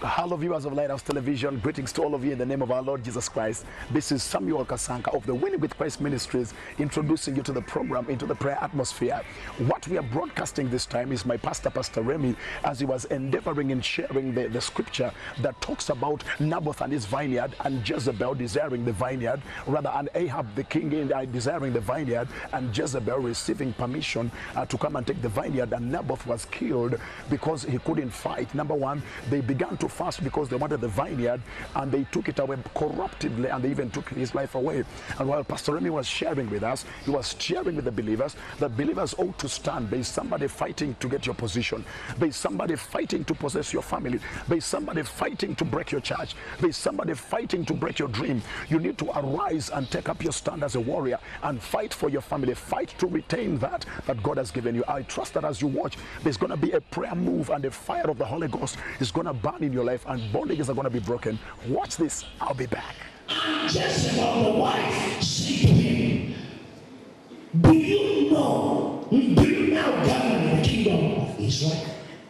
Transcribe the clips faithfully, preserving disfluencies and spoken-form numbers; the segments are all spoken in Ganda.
Hello viewers of Lighthouse Television, greetings to all of you in the name of our Lord Jesus Christ. This is Samuel Kasanka of the Winning with Christ Ministries introducing you to the program, into the prayer atmosphere. What we are broadcasting this time is my pastor, Pastor Remy, as he was endeavoring in sharing the, the scripture that talks about Naboth and his vineyard, and Jezebel desiring the vineyard, rather, and Ahab the king in, uh, desiring the vineyard, and Jezebel receiving permission uh, to come and take the vineyard, and Naboth was killed because he couldn't fight. Number one, they began to fast because they wanted the vineyard, and they took it away corruptedly, and they even took his life away. And while Pastor Remy was sharing with us, he was sharing with the believers that believers ought to stand. There is somebody fighting to get your position. There is somebody fighting to possess your family. There is somebody fighting to break your church. There is somebody fighting to break your dream. You need to arise and take up your stand as a warrior and fight for your family. Fight to retain that that God has given you. I trust that as you watch, there's going to be a prayer move, and the fire of the Holy Ghost is going to burn in your life, and bondages are going to be broken. Watch this. I'll be back. And Jezebel, the wife, said to him, do you know, do you now govern the kingdom of Israel?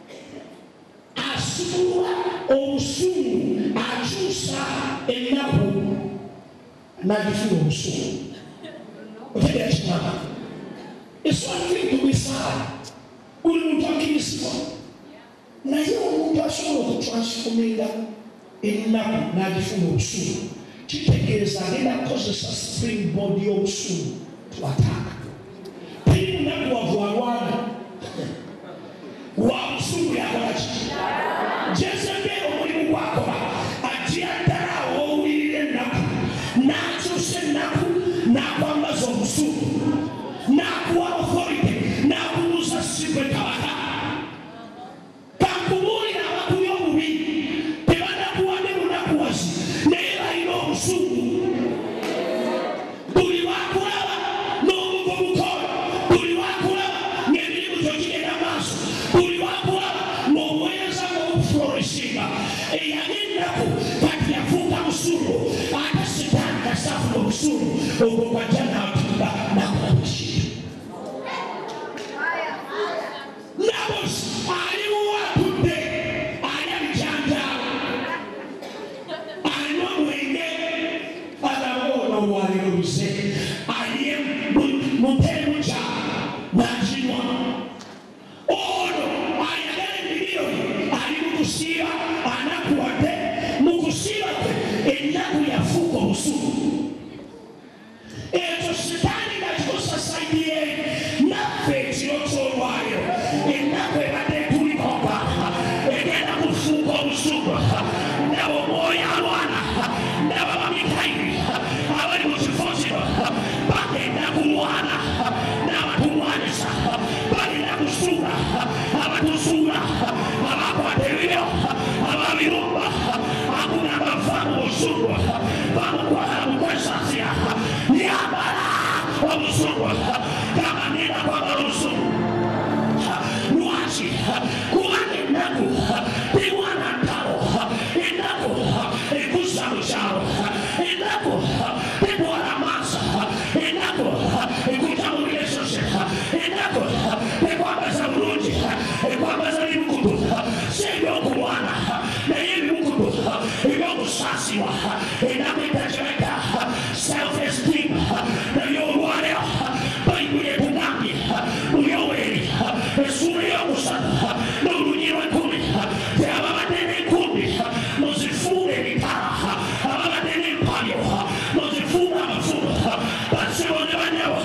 Asura omusungu akyusa ennaku n'agifuna omusungu. Otegera kimama. It's one thing to be sad. Buli muntu akkirizibwa. Naye omuntu asobola okutransforminga ennaku n'agifuna obusungu, kitegeeza agenda kukozesa springboard y'obusungu to attack. Teri munaku wavwalwana wa busungu yakola ki? Jezebeli omulimu gwakola ajja ddala awo owulirira ennaku n'akyusa ennaku n'akwambaza obusungu n'akuwa authority n'akubuuza sigwe kabaka. Kankubuulira abakubi obubi tebanakuwadde munakuwazi naye balina obusungu. Buli lwakulaba n'omuvubukola, buli lwakulaba ng'emirimu gyo gigenda maaso, buli lwakulaba ng'obuweereza ng'obuflorishinga, eyali ennaku kati yafuuka busungu, ate sitaani kasaafuna obusungu obwo bwajja n'atunda n'akola buli kintu. Naboth aliwo atudde alya bijanjaalo, alina omwenge, alaba ono waliro bize, aliye mutemu kya n'aginywa. Ono ayagala emiliyoni ali mu kusiiba, anakuwadde mu kusiiba kwe ennaku yafuuka obusungu. Ekyo sitaani ng'akikosa sayidi ye, naffe ekiro ky'olwaliro ennaku ebadde tulikoka egenda kufuuka obusungu. Ndaba omwoyo alwana, ndaba bamikayiri abali mu kifo kino bagenda kulwana n'abatulwanyisa, bagenda kusuula abatusuula, abakwata ebibyo, ababirumba, akugamba va mu busungu, bamukwata mukwesaasira, yambala obusungu, gamba ngenda kwambala obusungu. Lwaki? Kubanga ennaku terwana ntalo, ennaku ekuzza mu kyalo, ennaku tetwala maaso, ennaku ekuyita mu relationship, ennaku tekwambaza bulungi, ekwambaza bibukutu, si ebyokulwana naye ebibukutu ebyokusaasibwa, ennaku etakyeka self-esteem naye olwaleero bayibuli etugambye mu Yoweri essuula eyokusatu n'olunyi lw'ekkumi nti ababadde n'enkumbi muzifuule ebitala, ababadde n'empalyo muzifuule amafumu. Bassebo ne banyabo,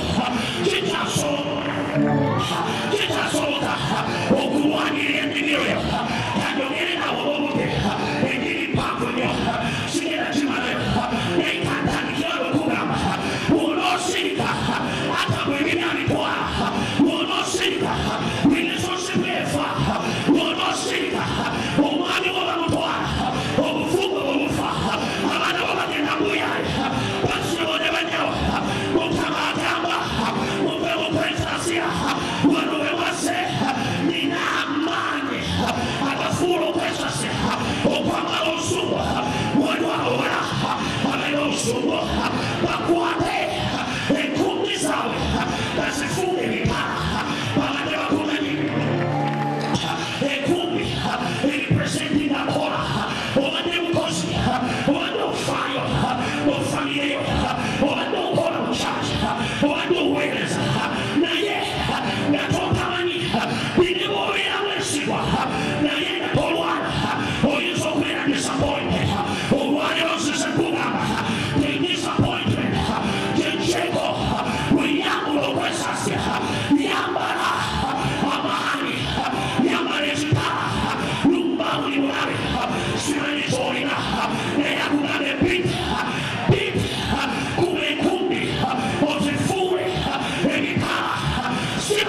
kitasoboka okulwanirira ennimiro yo, kanjogere nawo obudde engeri mpanvu nnyo sigenda kimalayo, naye kantandikira okugamba bw'onoosirika ata bw'ebina bitwala, bw'onoosirika relationship efa, bw'onoosirika omwami wo bamutwala, obufungo bwebufa, abaana bo bagenda buyaya. Bassebo ne banyawo, Mukama agamba muve mu kwesaasira, wano we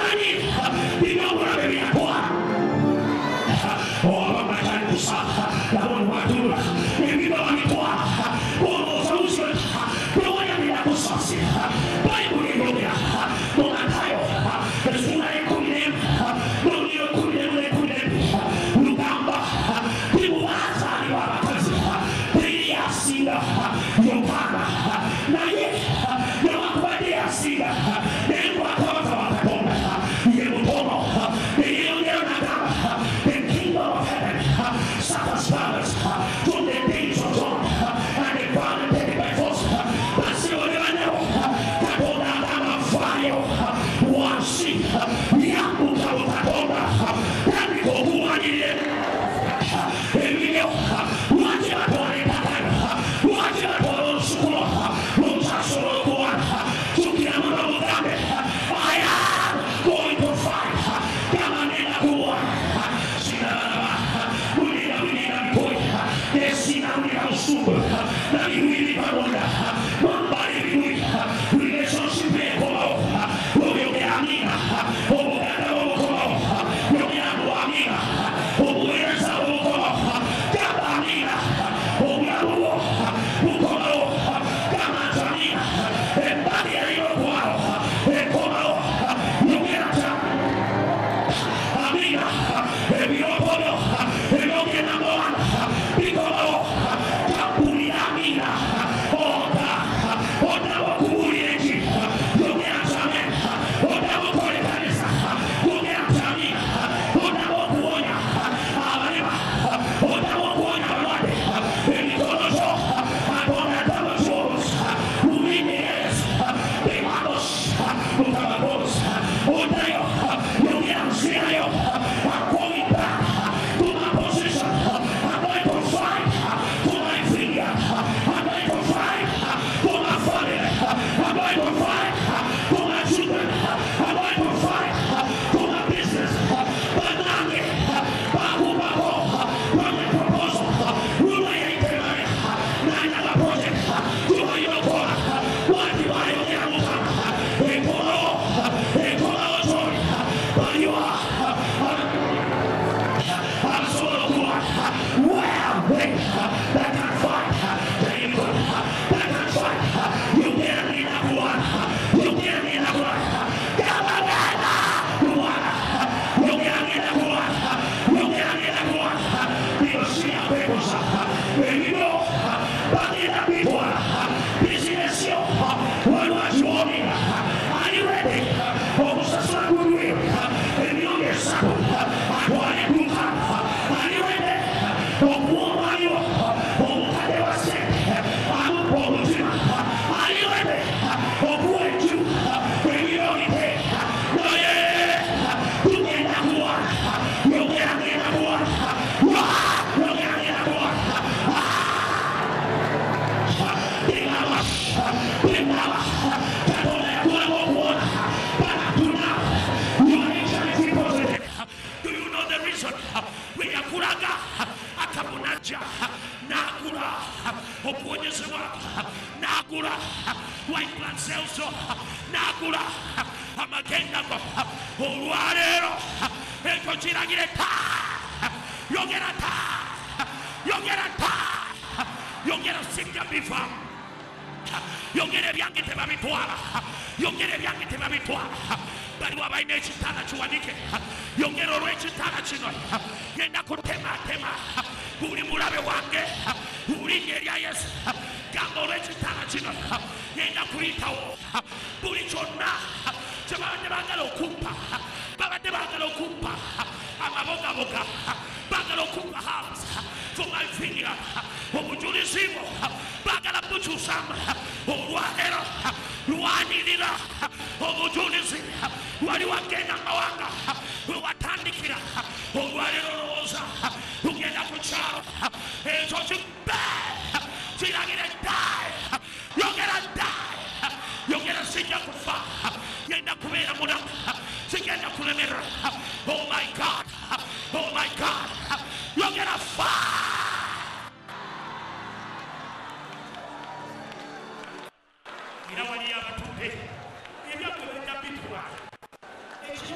You're gonna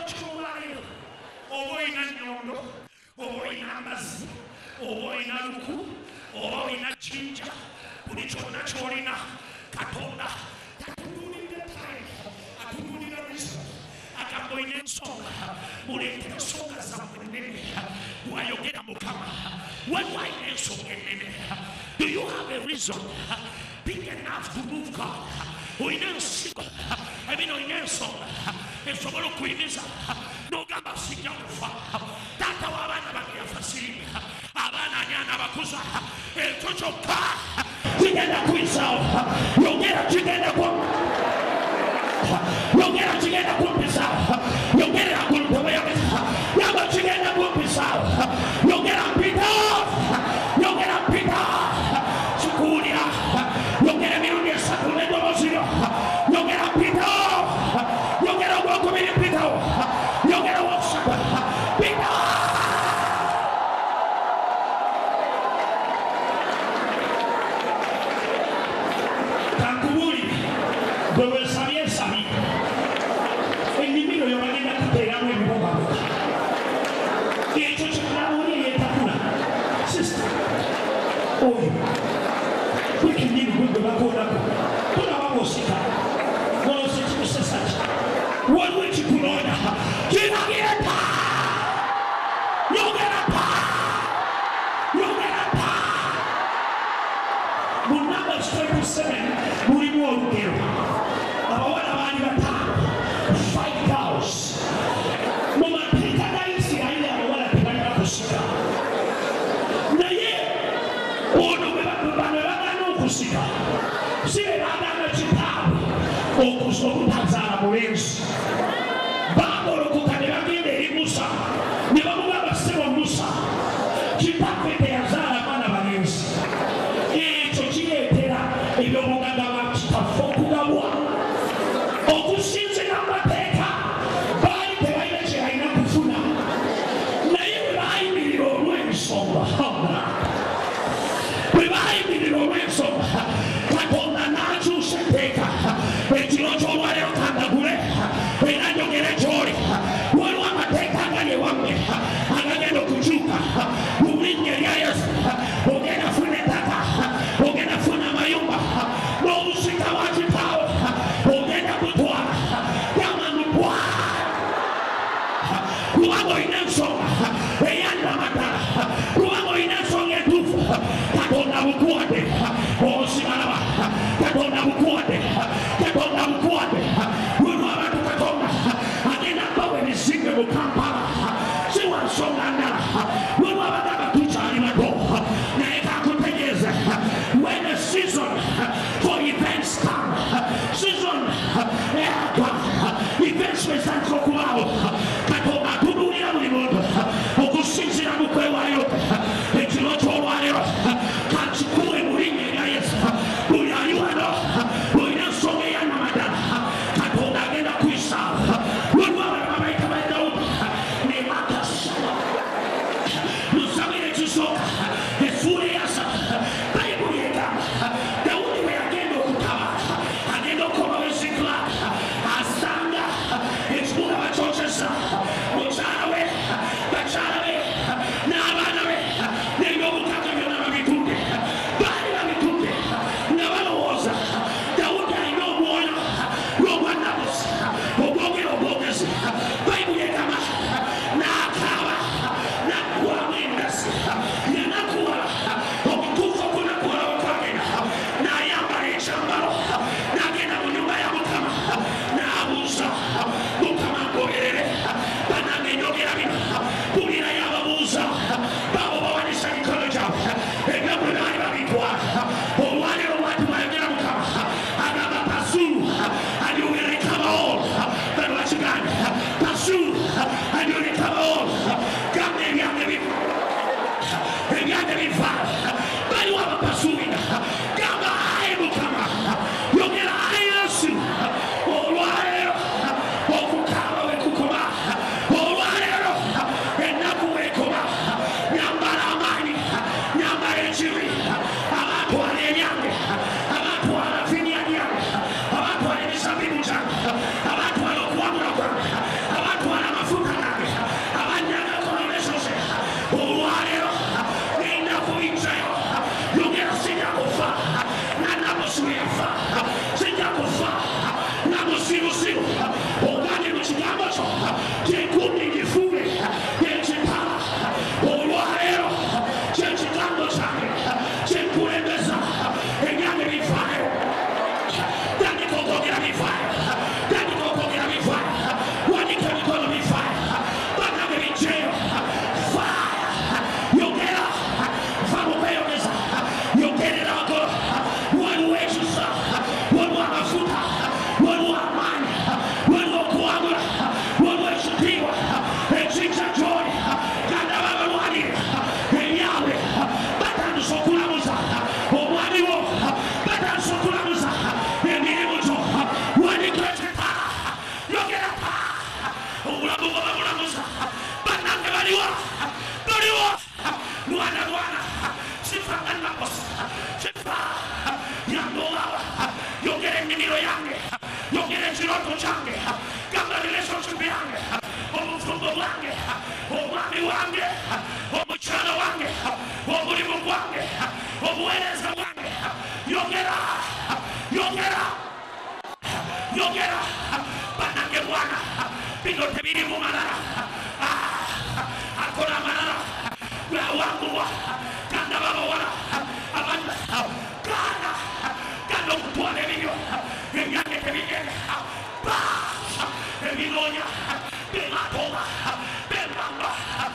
kyolwaleero oba olina nnyondo oba olina amazzi oba olina luku oba olina jjinja buli kyonna kyolina Katonda tatunulidde time atunulira riso agamba olina ensonga muleetera ensonga zammwe ennene wayogera Mukama waliwo alina ensonga ennene. Do you have a reason big enough to move God? Olina ensigo ebino olina ensonga esobola okuyimiza n'ogamba sijja kufa. Taata w'abaana bange yafa sirimba abaana ani anaabakuza ekyo kyokka kigenda kuyisaawo. Yogera kigenda ku yogera kigenda kumpisaawo. Yogerera ku lutobo yogera yaba kigenda kumpisaawo. Yogera mpita yogera mpita kikuwulira. Yogera emirundi esatu n'eddoboozi lyo. Yogera mpita yogera ogwokubiri mpitawo. Yogera owokusatu mpita. Kankubuli gwe weesabye ensabi ennimiro yo bagenda kuteeramu ebiboba ekyo kyekulamuuli eyeetakula sisita oyo kwekennyini gwe gwe bakoonako tulaba bw'osika ng'olose kikusesa ki waliwo ekikulonda kiragire pa yogera pa yogera pa. Mu Numbers twenty-seven mulimu olugero abawala baali bataano five girls. Mu mateeka ga Isirayiri abawala tebalina kusika naye ono bwe bagaana okusika si be bagamba kitaabwe okutazaala mulenzi. Baagolokoka ne bagenda eri Musa ne bamugamba ssebo Musa kitaffe teyazaala baana balenzi. Ekyo kireetera eby'obugagga bwa kitaffe okugabwa okusinziira mu mateeka. Baali tebalina kye balina kufuna naye bwe baayimirira olw'ensonga bwe baayimirira olw'ensonga Katonda n'akyusa etteeka. Ekiro ky'olwaleero kandagule era njogere gy'oli waliwo amateeka agali ewammwe agagenda okukyuka mu linnya erya Yesu. Ogenda funa ettaka ogenda funa amayumba n'obusika bwa kitaawo ogenda kutwala yamanubwa kubanga olina ensonga eyanda amatala kubanga olina ensonga entuufu. Katonda bukuwadde osibalaba Katonda bukuwadde Katonda bukuwadde. Wano abantu Katonda agenda bawa ebizinga mu Kampala si wa nsonga ndala. Wano abagamba tukyali bato naye kakutegeeza when the season for events come season events wezatira okubaawo Katonda atunuulira buli muntu okusinziira mu kwewaayo. Ekiro ky'olwaleero kakikuwe mu linnya erya Yesu. Buli ali wano olina ensonga ey'anamadala Katonda agenda kuyisaawo. Waliwo abalala bayita ba Dawudi ne bakasala mu Samwiri ekisooka effuula eyasatu Bayibuli egamba Dawudi bwe yagenda okutabaala agenda okukomawo e Sikulagi asanga ekibuga bakyokesa mukyala we bakyala be n'abaana be n'ebyobugagga byonna babitudde. Baali babitudde nga balowooza Dawudi alina omwoyo gw'obwannabuzi ogwogera obwogezi. Bayibuli egamba n'akaaba n'aggwamu endasi yanakuwala okutuuka okunakuwala wekwagenda n'ayambala ekyambalo n'agenda mu nnyumba ya Mukama n'abuuza Mukama ngoberere. Bannange njogera bino bulira yababuuza baabo bawanisa mikono gyabwe ebyabwe baali babitwala. Olwaleero lwati bwayogera Mukama agamba pursue and you will recover all. Bano bakigambye pursue and you will recover all. Gamba ebyange bifa ebyange bifa baliwo abapasuwinga gamba ayi Mukama yogera ayi Yesu. Olwaleero okukaaba we kukoma olwaleero ennaku weekoma nyambala amaanyi nyambala ekibi abatwala ebyange abatwala vinya byange abatwala emizabibu gyange abatwala okuwabula kwange abatwala babulamuza banange baliwa baliwa lwana lwana sifanga nakosa sifa yandola yogere ennimiro yange yogere ekiroto kyange gamba relationship yange obufumbo bwange omwami wange omukyala wange omulimu gwange obuweereza bwange yogera yogera yogera banange bwana bino tebirimu malala akola malala lwawanguwa ganda babawala abantu gana ganda okutwala ebibyo ebyange tebigende ebinonya bematoba bembamba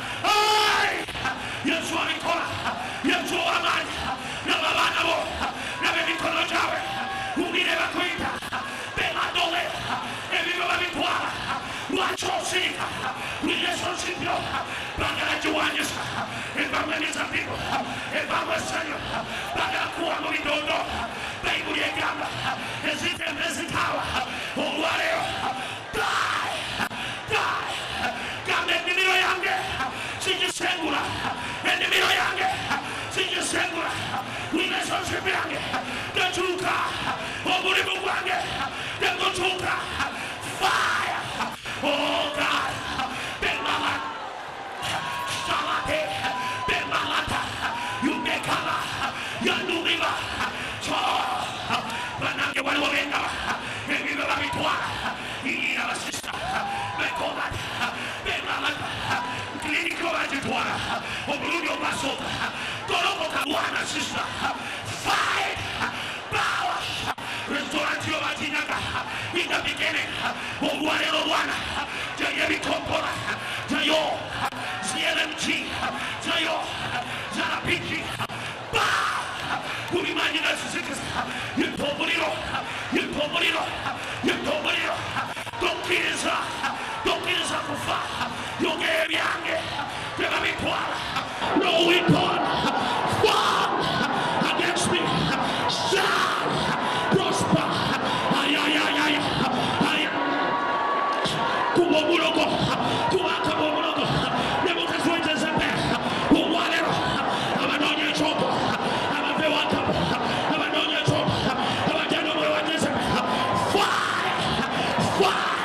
yesu abikola yesu amaanyi nababaana bo nab'emikono gyabwe ubire bakwita bemadole ebibyo babitwala lwaki osiika relationship yo bagala giwanyisa evanga emizabibu evanga essanyu bagala kuwa mu bidondo bayibuli egamba ezitembe ezitaawa olwaleero die die gamba ennimiro yange sigisengula ennimiro yange sigisengula relationship yange tekyuka omulimu gwange tegukyuka fire oh God bemala shalate bemalata yumekala yandumiba so banange waliwo bengaba ebibe babitwala iyina basista bekola bemalata klinikyo bagitwala obulumi obwasooka golokoka bwana sista fire power restaurantio batinyaga in the beginning obwalero bwana jayebikompora jayo clmg jayo zarapiki ba kubimanyira sisikisa yitobuliro yitobuliro yitobuliro dokiriza dokiriza kufa yogere byange tebabitwala no weapon formed against me shall prosper. Ay, ay, ay, ay, ay. Kubo bulogo, kuwaka bulogo. Nebuka swete zepe. Uwalero. Abanonya chopo. Abavewaka. Abanonya chopo. Abajano mwe wajezepe. Fire. Fire.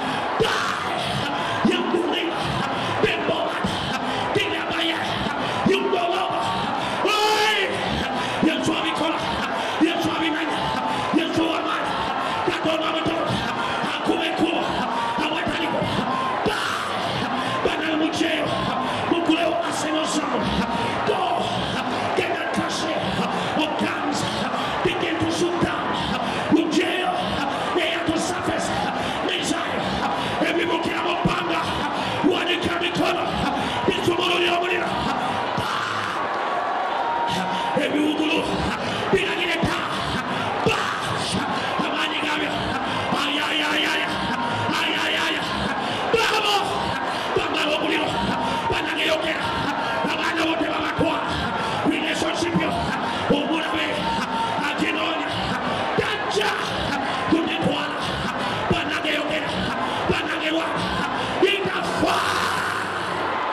Die. Yambuliwa. Bimbola. Dinabaya. Yumbologo. Oi. Yamswabi kola. Yamswabi nanya. Yamswabi mani. Katona moto. Akume kuwa. Awataliko. Die. Bana mucheo. Mukuleo aseno samo. Go. Get that cash of guns. Begin to shoot down. Mucheo. They have to surface. Messiah. Everyone can have a banga. One in Kamikola. It's tomorrow. Yamurira. Every ugulu. Pinagine ta. Bash. Amani gabia. Ay, ay, ay, ay. Ay, ay, ay. Bravo. Bangalo buliro. Banage yokera. Abana wote babakwa. Relationship yo. Oburabe. Akinonya. Dacha. Kunekwana. Banage yokera. Banage wa. Itafa.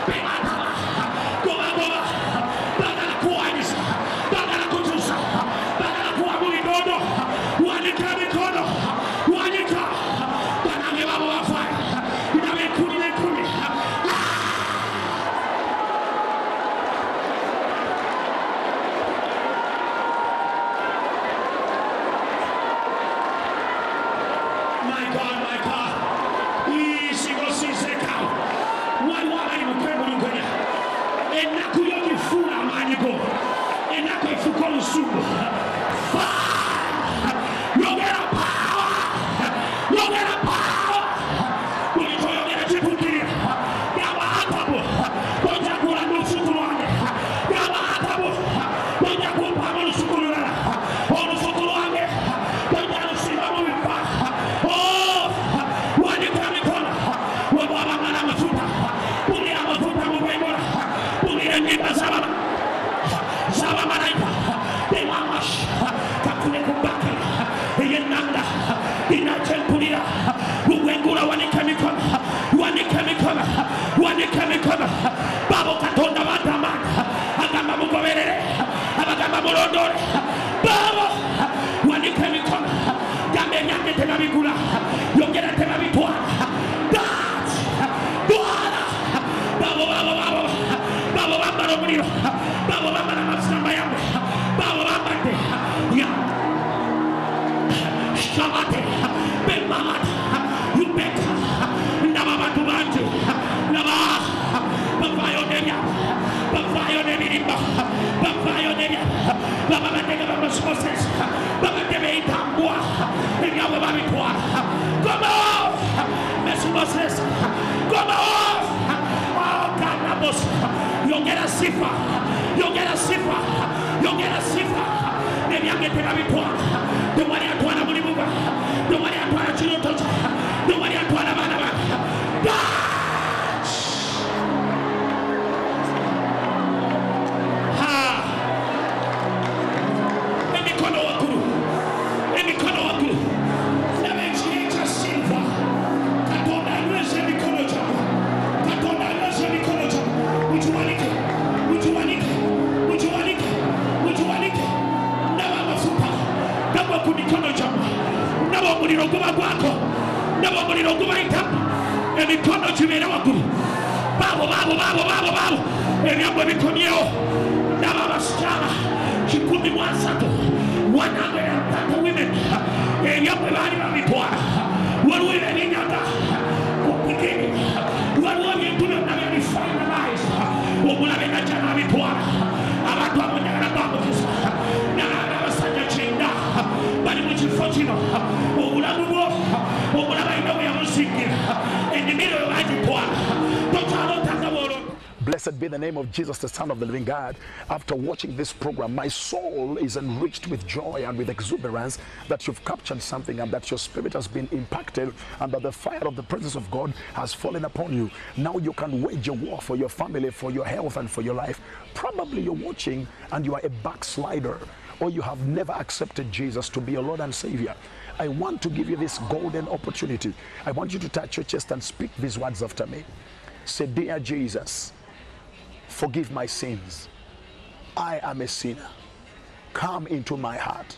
Blessed be the name of Jesus, the Son of the living God. After watching this program, my soul is enriched with joy and with exuberance that you've captured something and that your spirit has been impacted and that the fire of the presence of God has fallen upon you. Now you can wage a war for your family, for your health, and for your life. Probably you're watching and you are a backslider, or you have never accepted Jesus to be your Lord and Savior. I want to give you this golden opportunity. I want you to touch your chest and speak these words after me. Say, dear Jesus, forgive my sins. I am a sinner. Come into my heart.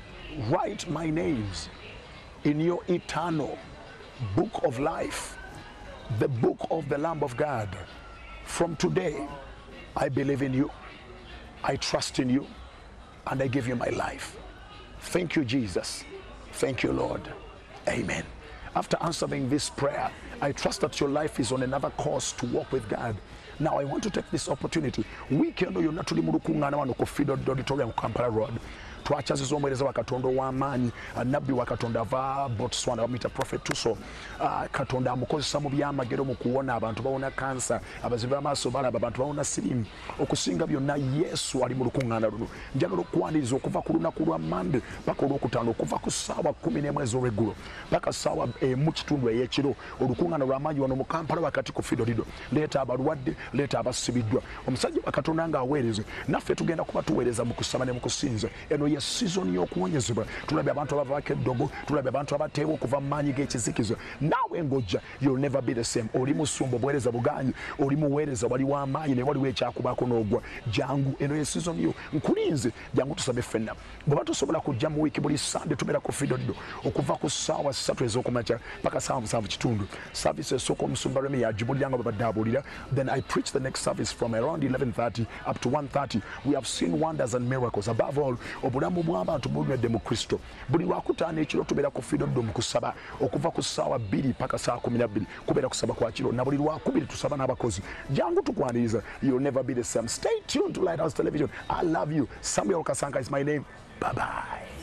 Write my names in your eternal book of life, the book of the Lamb of God. From today, I believe in you. I trust in you. And I give you my life. Thank you, Jesus. Thank you, Lord. Amen. After answering this prayer, I trust that your life is on another course to walk with God. Now, I want to take this opportunity. Weekend you natuli murukungana wano ku Fido Auditorium Kampala Road. Twachaziza omwereza wa Katonda w'amaanyi, nabbi wa Katonda ava Botswana bamuyita Prophet Tuso. Uh, Katonda amukozesa mu byamagero mu kuwona abantu bawona kansa, abazibu b'amaaso balaba, abantu bawona sirimu. Okusinga byonna Yesu ali mu lukuŋŋaana luno. Njagala okwaniriza okuva ku lunaku lwa Mande paka olwokutaano, okuva ku ssaawa kumi n'emu ez'olweggulo paka ssaawa emu kitundu ey'ekiro. Olukuŋŋaana lw'amaanyi wano mu Kampala wakati ku Fido Lido. Leeta abalwadde, leeta abasibiddwa. Omusajja wa Katonda ng'aweereze, naffe tugenda kuba tuweereza mu kusaba ne mu kusinza. Eno ye season y'okuwonyezebwa. Tulabye abantu abavaako eddogo, tulabye abantu abateebwa okuva mu maanyi g'ekizikizo. Naawe ng'ojja, you'll never be the same. Oli musumba obuweereza buganyi, oli muweereza wali w'amaanyi naye waliwo ekyakubaako n'ogwa. Jangu eno ye season yo nkulinze, jangu tusabe ffenna. Bw'oba tosobola kujja mu wiiki buli Sande tubeera ku Fidodo okuva ku ssaawa ssatu ez'okumakya paka ssaawa musanvu kitundu. Service esooka omusumba Remi yagibulira nga babadde abuulira. Then I preach the next service from around eleven thirty up to one thirty. We have seen wonders and miracles. Above all, obulamu bw'abantu bulunedde mu Kristo. Buli lwakutaano ekiro tubeera ku Fidodo mu kusaba okuva ku ssaawa bbiri paka ssaawa kumi na bbiri kubeera kusaba kwa kiro na buli lwakubiri tusaba n'abakozi. Jangu tukwaniriza. You'll never be the same. Stay tuned to Lighthouse Television. I love you. Samuel Kasanka is my name. Bye bye.